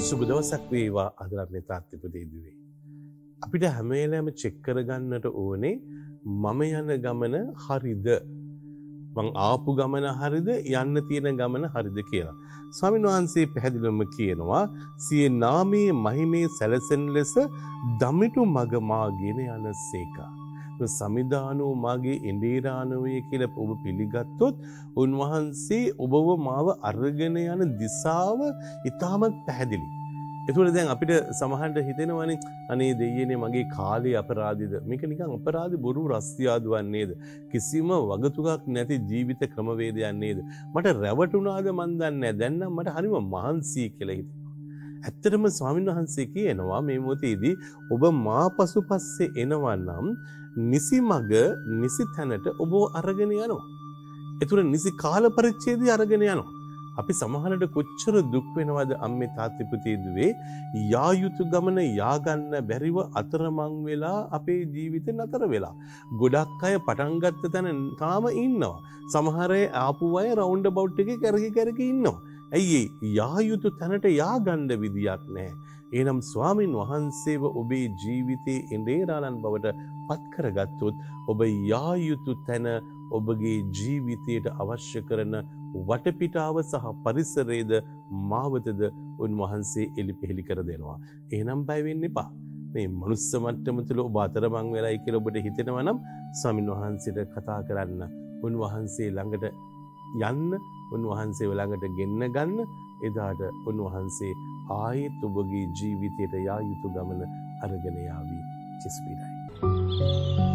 සුබ දවසක් වේවා අදලා මේ තාත්තිපදේ දුවේ. අපිට හැම වෙලාවෙම චෙක් කරගන්නට ඕනේ මම යන ගමන හරිද? මං ආපු ගමන හරිද? යන්න තියෙන ගමන හරිද කියලා. ස්වාමීන් වහන්සේ පැහැදිලිවම කියනවා සිය නාමයේ මහිමේ සැලසෙන ලෙස දමිටු මග මාගෙන යනසේකා. සමිදානෝ මාගේ ඉන්දිරානෝය කියලා ඔබ පිළිගත්තොත් උන්වහන්සේ ඔබව මාව අරගෙන යන දිශාව ඉතාමත් පැහැදිලි. ඒතකොට දැන් අපිට සමහරට හිතෙනවනේ අනේ දෙයියනේ මගේ කාලේ අපරාධිද මේක නිකන් අපරාධ බොරු රස්තියාදුවක් නේද කිසිම වගතුගක් නැති ජීවිත ක්‍රමවේදයක් නේද මට රැවටුණාද මන් දන්නේ නැහැ දැන් නම් මට හරිම මහන්සි කියලා හිතෙනවා. ඇත්තටම ස්වාමීන් වහන්සේ කියනවා මේ මොහොතේදී ඔබ මා පසුපස්සේ එනවා නම් නිසි මග නිසි තැනට ඔබ අරගෙන යනවා. ඒතර නිසි කාල පරිච්ඡේදය අරගෙන යනවා. අපි සමහරට කොච්චර දුක් වෙනවද අම්මේ තාත්තේ පුතේ දුවේ යා යුතු ගමන යා ගන්න බැරිව අතරමං වෙලා අපේ ජීවිතේ නතර වෙලා. ගොඩක් අය පටන් ගත්ත තැන තාම ඉන්නවා. සමහර අය ආපු අය රවුන්ඩ් අබවුට් එකේ කරකි ඉන්නවා. ඇයි යා යුතු තැනට යා ගන්න විදියක් නැහැ. එනම් ස්වාමින් වහන්සේව ඔබේ ජීවිතයේ ඉන්දේරාලන් බවට පත් කරගත්තොත් ඔබ යා යුතු තැන ඔබගේ ජීවිතයට අවශ්‍ය කරන වටපිටාව සහ පරිසරයේද මාවතද උන්වහන්සේ එලිපෙහෙලි කර දෙනවා. එහෙනම් බය වෙන්න එපා. මේ මනුස්ස මට්ටම තුළ ඔබ අතරමං වෙලයි කියලා ඔබට හිතෙනවා නම් ස්වාමින් වහන්සේට කතා කරන්න. උන්වහන්සේ ළඟට යන්න, උන්වහන්සේව ළඟට ගෙන්න ගන්න. එදාට උන්වහන්සේ ආයෙත් ඔබගේ ජීවිතයට යා යුතු ගමන අරගෙන යාවි. චිස්පිරයි.